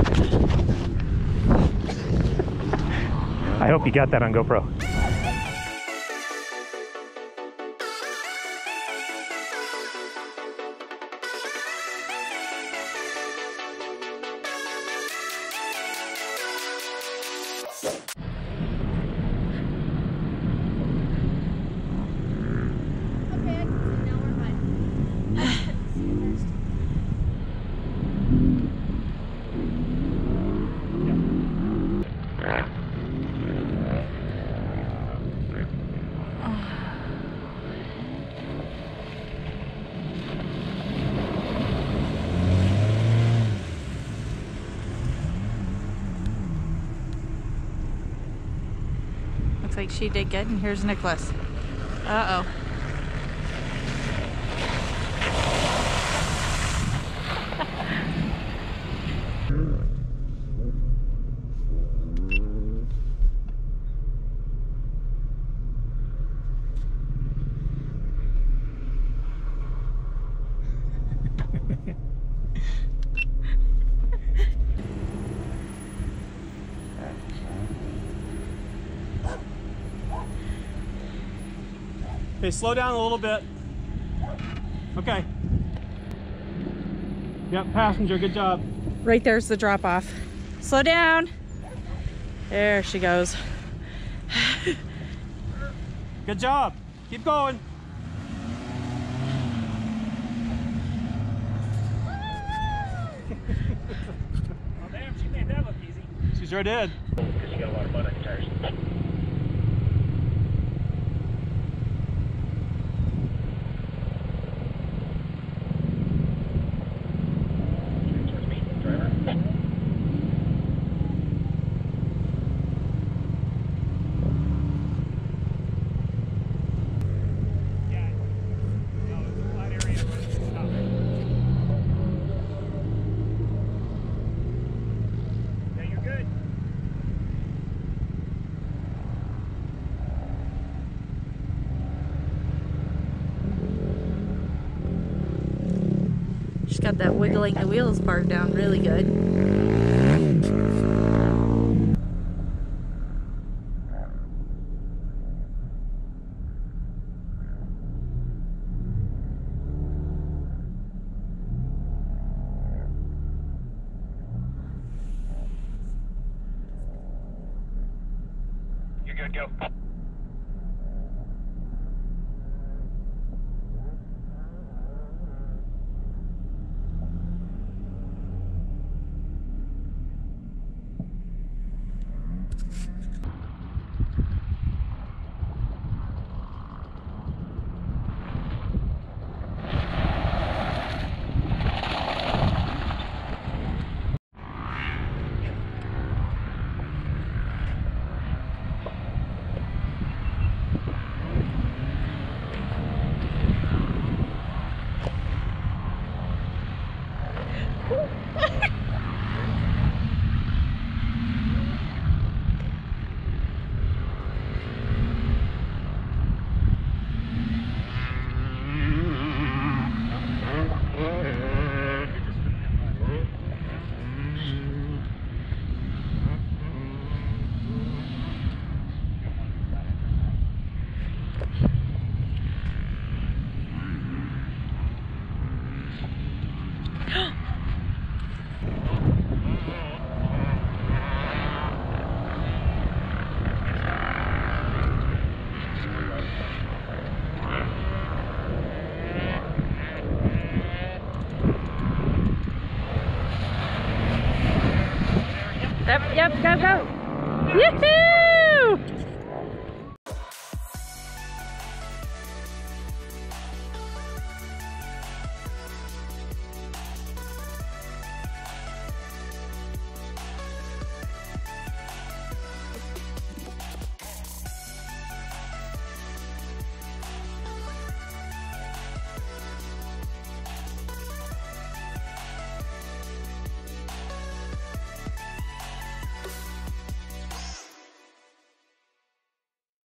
I hope you got that on GoPro. Looks like she did good, and here's Nicholas. Uh-oh. Okay, slow down a little bit. Okay. Yep, passenger, good job. Right there's the drop off. Slow down. There she goes. Good job. Keep going. Well, damn, she made that look easy. She sure did. Because you got a lot of mud on your tires. She's got that wiggling the wheels part down really good. You're good, go. Yep, go, go. Yoo-hoo!